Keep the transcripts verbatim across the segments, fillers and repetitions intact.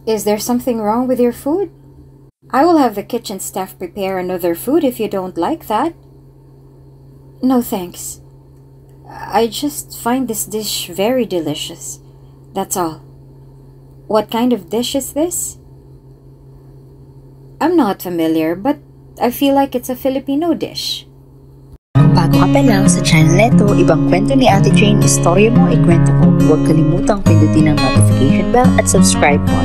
Is there something wrong with your food? I will have the kitchen staff prepare another food if you don't like that. No thanks. I just find this dish very delicious. That's all. What kind of dish is this? I'm not familiar, but I feel like it's a Filipino dish. Kung bago ka pa lang sa channel neto, ibang kwento ni Ate Jane, istorya mo, ikwento ko. Huwag kalimutang pindutin ang notification bell at subscribe po.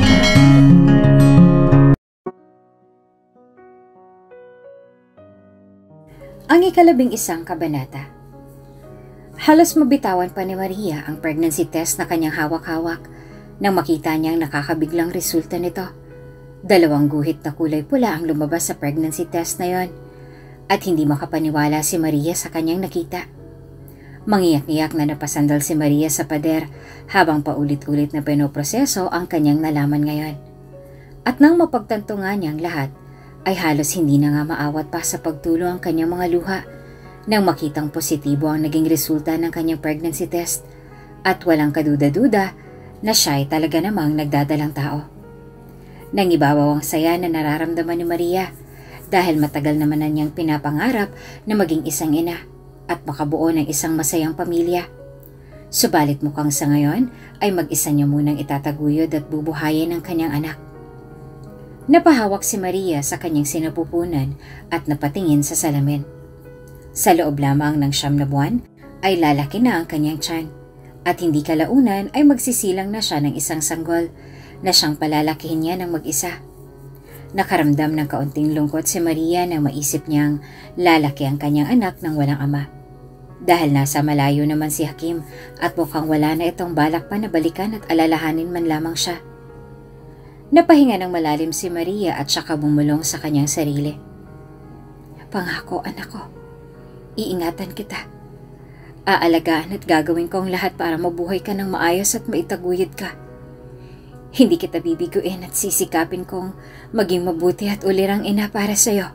Ang ikalabing isang kabanata. Halos mabitawan pa ni Maria ang pregnancy test na kanyang hawak-hawak nang makita niyang nakakabiglang resulta nito. Dalawang guhit na kulay pula ang lumabas sa pregnancy test na yon at hindi makapaniwala si Maria sa kanyang nakita. Mangiyak-iyak na napasandal si Maria sa pader habang paulit-ulit na pinoproseso ang kanyang nalaman ngayon. At nang mapagtanto nga niyang lahat, ay halos hindi na nga maawat pa sa pagtulo ang kanyang mga luha nang makitang positibo ang naging resulta ng kanyang pregnancy test at walang kaduda-duda na siya ay talaga namang nagdadalang tao. Nangibabaw ang saya na nararamdaman ni Maria dahil matagal naman na niyang pinapangarap na maging isang ina at makabuo ng isang masayang pamilya. Subalit mukhang sa ngayon ay mag-isa niya munang itataguyod at bubuhayin ang kanyang anak. Napahawak si Maria sa kanyang sinapupunan at napatingin sa salamin. Sa loob lamang ng siyam na buwan ay lalaki na ang kanyang tiyan at hindi kalaunan ay magsisilang na siya ng isang sanggol na siyang palalakihin niya ng mag-isa. Nakaramdam ng kaunting lungkot si Maria nang maisip niyang lalaki ang kanyang anak ng walang ama. Dahil nasa malayo naman si Hakim at mukhang wala na itong balak pa na balikan at alalahanin man lamang siya. Napahinga ng malalim si Maria at saka bumulong sa kanyang sarili. Pangako, anak ko, iingatan kita. Aalagaan at gagawin ko ang lahat para mabuhay ka ng maayos at maitaguyod ka. Hindi kita bibiguin at sisikapin kong maging mabuti at ulirang ina para sa'yo.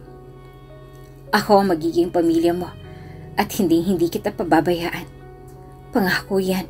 Ako ang magiging pamilya mo at hindi-hindi kita pababayaan. Pangako yan.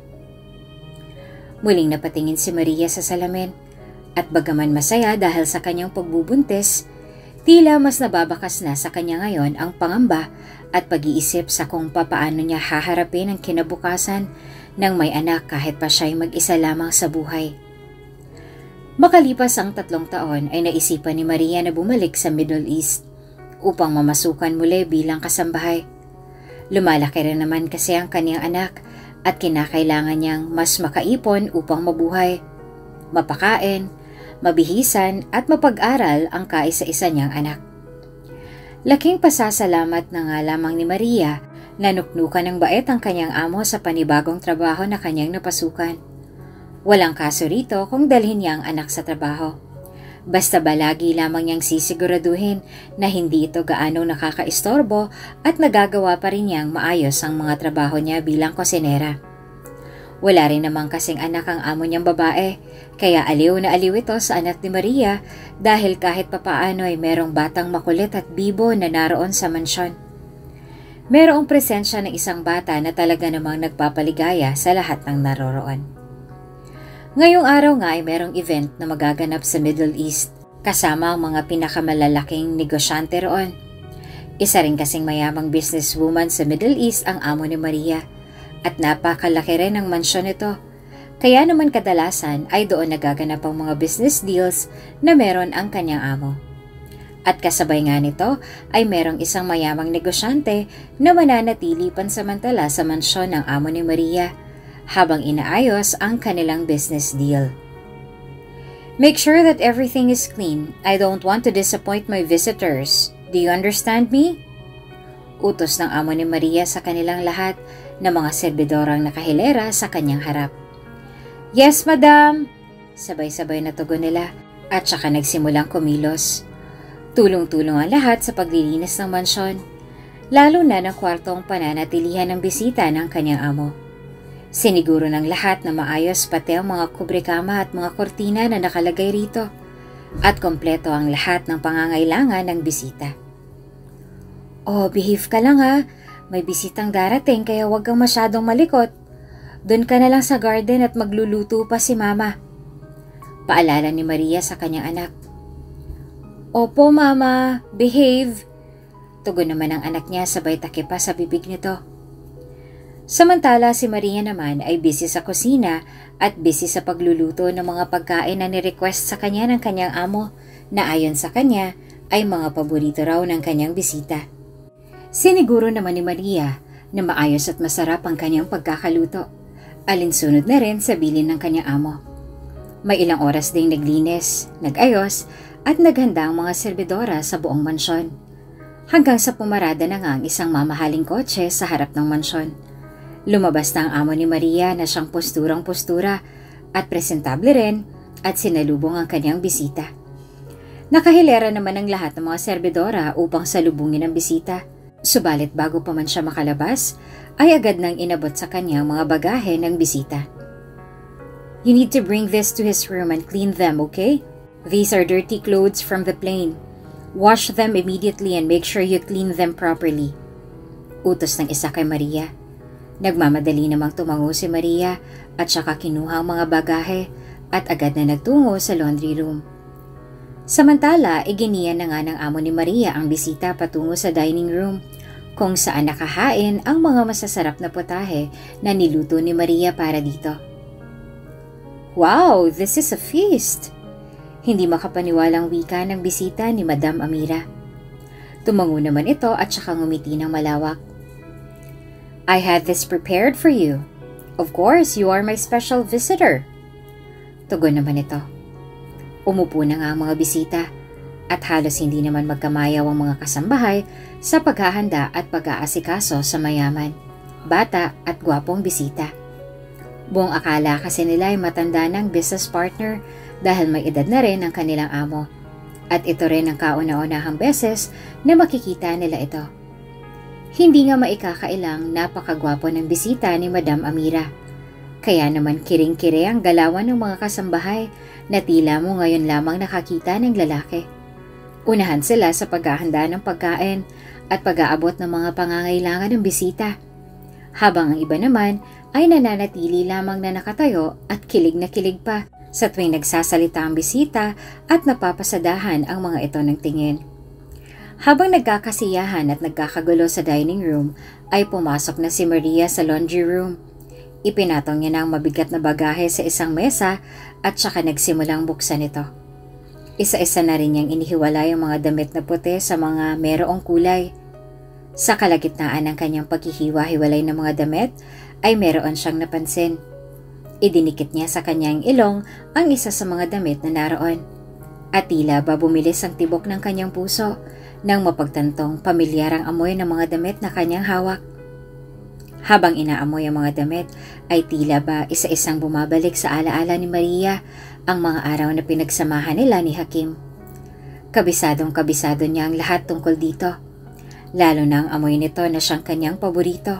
Muling napatingin si Maria sa salamin at bagaman masaya dahil sa kanyang pagbubuntis, tila mas nababakas na sa kanya ngayon ang pangamba at pag-iisip sa kung papaano niya haharapin ang kinabukasan ng may anak kahit pa siya'y mag-isa lamang sa buhay. Makalipas ang tatlong taon ay naisipan ni Maria na bumalik sa Middle East upang mamasukan muli bilang kasambahay. Lumalaki rin naman kasi ang kaniyang anak at kinakailangan niyang mas makaipon upang mabuhay, mapakain, mabihisan at mapag-aral ang kaisa-isa niyang anak. Laking pasasalamat na nga lamang ni Maria na nuknukan ng bait ang kanyang amo sa panibagong trabaho na kanyang napasukan. Walang kaso rito kung dalhin niya ang anak sa trabaho. Basta ba lagi lamang niyang sisiguraduhin na hindi ito gaano nakakaistorbo at nagagawa pa rin niyang maayos ang mga trabaho niya bilang kosinera. Wala rin namang kasing anak ang amo niyang babae, kaya aliw na aliw ito sa anak ni Maria dahil kahit papaano ay merong batang makulit at bibo na naroon sa mansyon. Merong presensya ng isang bata na talaga namang nagpapaligaya sa lahat ng naroroon. Ngayong araw nga ay merong event na magaganap sa Middle East kasama ang mga pinakamalalaking negosyante roon. Isa rin kasing mayamang businesswoman sa Middle East ang amo ni Maria at napakalaki rin ang mansyon nito. Kaya naman kadalasan ay doon nagaganap ang mga business deals na meron ang kanyang amo. At kasabay nga nito ay merong isang mayamang negosyante na mananatili pansamantala sa mansyon ng amo ni Maria habang inaayos ang kanilang business deal. Make sure that everything is clean. I don't want to disappoint my visitors. Do you understand me? Utos ng amo ni Maria sa kanilang lahat na mga serbidorang nakahilera sa kanyang harap. Yes, madam! Sabay-sabay na tugon nila at saka nagsimulang kumilos. Tulong-tulong ang lahat sa paglilinis ng mansyon, lalo na ng kwartong pananatilihan ng bisita ng kanyang amo. Siniguro ng lahat na maayos pati ang mga kubrekama at mga kortina na nakalagay rito at kompleto ang lahat ng pangangailangan ng bisita. Oh, behave ka lang ha. May bisitang darating kaya huwag kang masyadong malikot. Doon ka na lang sa garden at magluluto pa si mama. Paalala ni Maria sa kanyang anak. Opo, Mama. Behave. Tugon naman ang anak niya sabay takip pa sa bibig nito. Samantala si Maria naman ay busy sa kusina at busy sa pagluluto ng mga pagkain na ni-request sa kanya ng kanyang amo na ayon sa kanya ay mga paborito raw ng kanyang bisita. Siniguro naman ni Maria na maayos at masarap ang kanyang pagkakaluto. Alinsunod na rin sa bilin ng kanyang amo. May ilang oras ding naglinis, nag-ayos at naghanda ang mga serbidora sa buong mansyon. Hanggang sa pumarada na nga ang isang mamahaling kotse sa harap ng mansyon. Lumabas na ang amo ni Maria na siyang posturang-postura at presentable rin at sinalubong ang kanyang bisita. Nakahilera naman ang lahat ng mga serbidora upang salubungin ang bisita. Subalit bago pa man siya makalabas, ay agad nang inabot sa kanya ang mga bagahe ng bisita. You need to bring this to his room and clean them, okay? These are dirty clothes from the plane. Wash them immediately and make sure you clean them properly. Utos ng isa kay Maria. Nagmamadali namang tumango si Maria at saka kinuha ang mga bagahe at agad na nagtungo sa laundry room. Samantala, iginian na nga ng amo ni Maria ang bisita patungo sa dining room kung saan nakahain ang mga masasarap na putahe na niluto ni Maria para dito. Wow, this is a feast! Hindi makapaniwalang wika ng bisita ni Madam Amira. Tumango naman ito at saka ngumiti ng malawak. I had this prepared for you. Of course, you are my special visitor. Tugon naman ito. Umupo na nga ang mga bisita at halos hindi naman magkamayaw ang mga kasambahay sa paghahanda at pag-aasikaso sa mayaman, bata at gwapong bisita. Buong akala kasi nila ay matanda ng business partner dahil may edad na rin ang kanilang amo. At ito rin ang kauna-unahang beses na makikita nila ito. Hindi nga maikakailang napakagwapo ng bisita ni Madam Amira. Kaya naman kiring-kire ang galawan ng mga kasambahay na tila mo ngayon lamang nakakita ng lalaki. Unahan sila sa paghahanda ng pagkain at pag-aabot ng mga pangangailangan ng bisita. Habang ang iba naman ay nananatili lamang na nakatayo at kilig na kilig pa sa tuwing nagsasalita ang bisita at napapasadahan ang mga ito ng tingin. Habang nagkakasiyahan at nagkakagulo sa dining room, ay pumasok na si Maria sa laundry room. Ipinatong niya na ang mabigat na bagahe sa isang mesa at saka nagsimulang buksan ito. Isa-isa na rin niyang inihiwalay ang mga damit na puti sa mga merong kulay. Sa kalagitnaan ng kanyang paghihiwa-hiwalay ng mga damit, ay meron siyang napansin. Idinikit niya sa kanyang ilong ang isa sa mga damit na naroon. At tila ba bumilis ang tibok ng kanyang puso nang mapagtantong pamilyar ang amoy ng mga damit na kanyang hawak. Habang inaamoy ang mga damit, ay tila ba isa-isang bumabalik sa alaala ni Maria ang mga araw na pinagsamahan nila ni Hakim. Kabisadong kabisado niya ang lahat tungkol dito, lalo na ang amoy nito na siyang kanyang paborito.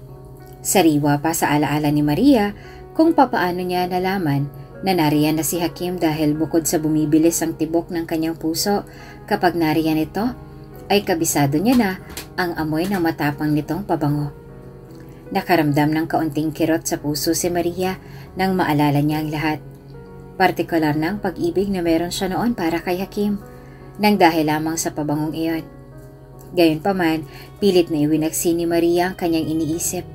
Sariwa pa sa alaala ni Maria kung papaano niya nalaman na nariyan na si Hakim dahil bukod sa bumibilis ang tibok ng kanyang puso kapag nariyan ito, ay kabisado niya na ang amoy ng matapang nitong pabango. Nakaramdam ng kaunting kirot sa puso si Maria nang maalala niya ang lahat. Partikular na ang pag-ibig na meron siya noon para kay Hakim, nang dahil lamang sa pabangong iyon. Gayunpaman, pilit na iwinaksi ni Maria ang kanyang iniisip.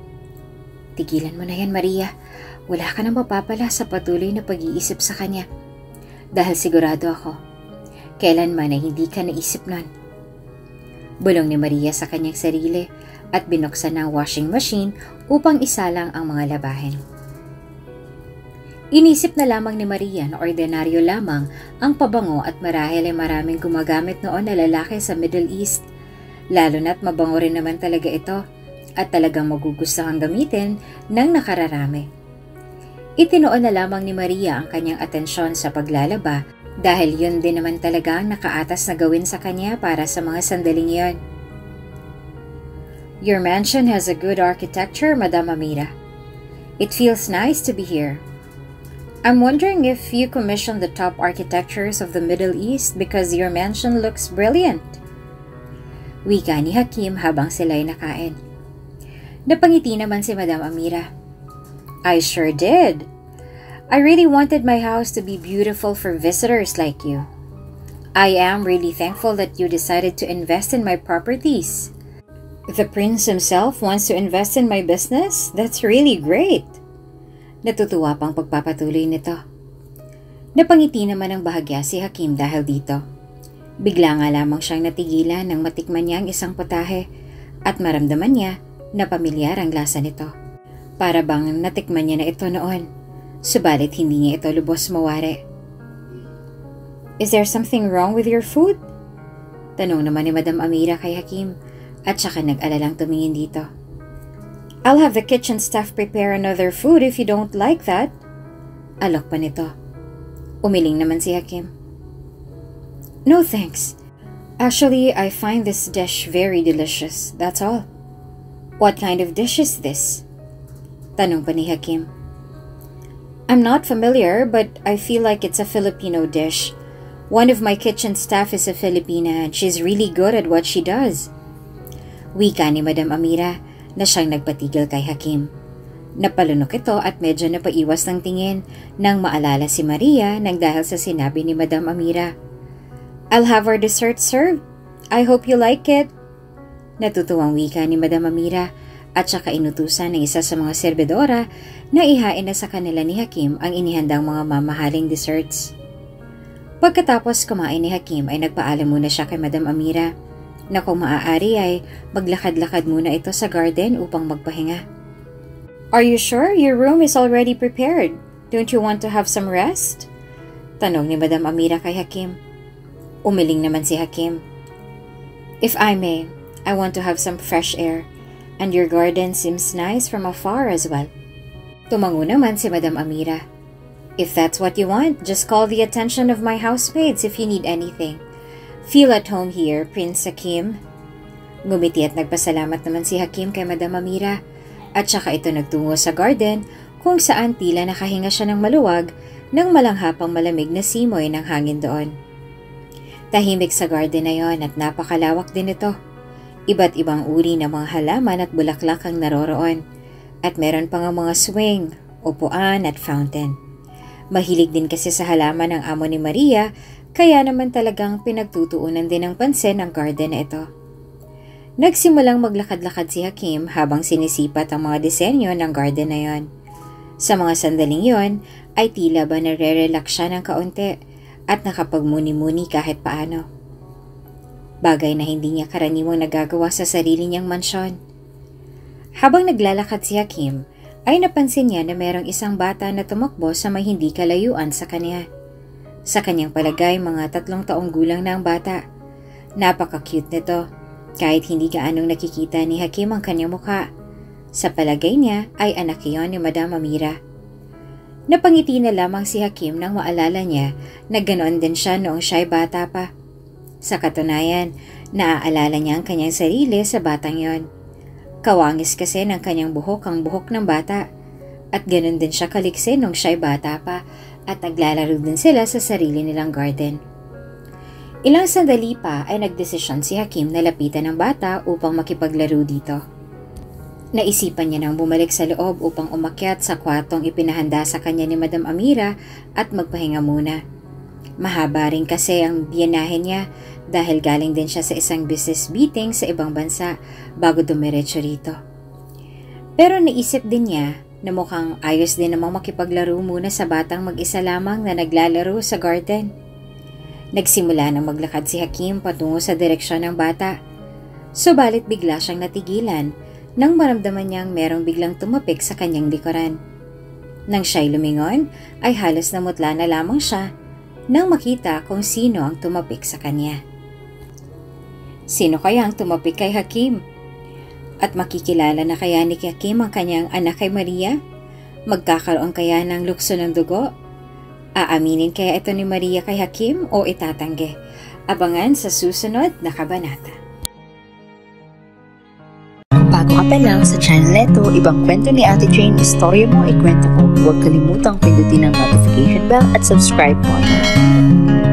Tigilan mo na yan, Maria. Wala ka nang mapapala sa patuloy na pag-iisip sa kanya. Dahil sigurado ako, kailanman ay hindi ka naisip nun. Bulong ni Maria sa kanyang sarili at binuksan ang washing machine upang isalang ang mga labahin. Inisip na lamang ni Maria na ordinaryo lamang ang pabango at marahil ay maraming gumagamit noon na lalaki sa Middle East, lalo na't mabango rin naman talaga ito at talagang magugustuhang gamitin ng nakararami. Itinoon na lamang ni Maria ang kanyang atensyon sa paglalaba dahil yun din naman talaga ang nakaatas na gawin sa kanya para sa mga sandaling yon. Your mansion has a good architecture, Madam Amira. It feels nice to be here. I'm wondering if you commissioned the top architectures of the Middle East because your mansion looks brilliant. Wika ni Hakim habang sila'y nakain. Napangiti naman si Madam Amira. I sure did. I really wanted my house to be beautiful for visitors like you. I am really thankful that you decided to invest in my properties. The prince himself wants to invest in my business? That's really great. Natutuwa pang pagpapatuloy nito. Napangiti naman ang bahagya si Hakim dahil dito. Bigla nga lamang siyang natigilan nang matikman niya ang isang potahe at maramdaman niya na pamilyar ang lasa nito. Para bang natikman niya na ito noon, subalit hindi niya ito lubos mawari. Is there something wrong with your food? Tanong naman ni Madam Amira kay Hakim at saka nag-alalang tumingin dito. I'll have the kitchen staff prepare another food if you don't like that. Alok pa nito. Umiling naman si Hakim. No thanks. Actually, I find this dish very delicious, that's all. What kind of dish is this? Tanong pa ni Hakim. I'm not familiar, but I feel like it's a Filipino dish. One of my kitchen staff is a Filipina and she's really good at what she does. Wika ni Madam Amira na siyang nagpatigil kay Hakim. Napalunok ito at medyo napaiwas ng tingin nang maalala si Maria nang dahil sa sinabi ni Madam Amira. I'll have our dessert served. I hope you like it. Natutuwang wika ni Madam Amira at saka inutusan ng isa sa mga serbedora na ihain na sa kanila ni Hakim ang inihandang mga mamahaling desserts. Pagkatapos kumain ni Hakim ay nagpaalam muna siya kay Madam Amira na kung maaari ay maglakad-lakad muna ito sa garden upang magpahinga. Are you sure your room is already prepared? Don't you want to have some rest? Tanong ni Madam Amira kay Hakim. Umiling naman si Hakim. If I may, I want to have some fresh air and your garden seems nice from afar as well. Tumango naman si Madam Amira. If that's what you want, just call the attention of my housemaids if you need anything. Feel at home here, Prince Hakim. Ngumiti at nagpasalamat naman si Hakim kay Madam Amira at saka ito nagtungo sa garden kung saan tila nakahinga siya ng maluwag nang malanghapang malamig na simoy ng hangin doon. Tahimik sa garden na yon at napakalawak din ito. Iba't ibang uri ng mga halaman at bulaklak ang naroroon at meron pang mga swing, upuan at fountain. Mahilig din kasi sa halaman ng amo ni Maria, kaya naman talagang pinagtutuunan din ng pansin ang garden na ito. Nagsimulang maglakad-lakad si Hakim habang sinisipat ang mga disenyo ng garden na yon. Sa mga sandaling yon ay tila ba nare-relax siya ng kaunti at nakapagmuni-muni kahit paano. Bagay na hindi niya karaniwang nagagawa sa sarili niyang mansyon. Habang naglalakad si Hakim, ay napansin niya na merong isang bata na tumakbo sa may hindi kalayuan sa kanya. Sa kanyang palagay, mga tatlong taong gulang na ang bata. Napaka-cute nito, kahit hindi gaanong nakikita ni Hakim ang kanyang mukha. Sa palagay niya ay anak iyon ni Madam Amira. Napangiti na lamang si Hakim nang maalala niya na ganoon din siya noong siya'y bata pa. Sa katunayan, naaalala niya ang kanyang sarili sa batang yon. Kawangis kasi ng kanyang buhok ang buhok ng bata at ganoon din siya kaliksi nung siya'y bata pa at naglalaro din sila sa sarili nilang garden. Ilang sandali pa ay nagdesisyon si Hakim na lapitan ng bata upang makipaglaro dito. Naisipan niya nang bumalik sa loob upang umakyat sa kwartong ipinahanda sa kanya ni Madam Amira at magpahinga muna. Mahaba rin kasi ang biyanahe niya dahil galing din siya sa isang business meeting sa ibang bansa bago dumiretso rito. Pero naisip din niya na mukhang ayos din namang makipaglaro muna sa batang mag-isa lamang na naglalaro sa garden. Nagsimula na maglakad si Hakim patungo sa direksyon ng bata. Subalit bigla siyang natigilan nang maramdaman niyang merong biglang tumapik sa kanyang likuran. Nang siya'y lumingon ay halos namutla na lamang siya nang makita kung sino ang tumapik sa kanya. Sino kaya ang tumapik kay Hakim? At makikilala na kaya ni Hakim ang kanyang anak kay Maria? Magkakaroon kaya ng lukso ng dugo? Aaminin kaya ito ni Maria kay Hakim o itatanggi? Abangan sa susunod na kabanata. Bago ka pa lang sa channel neto, ibang kwento ni Ate Jane, istorya mo, ikwento ko. Huwag kalimutang pindutin ang notification bell at subscribe button.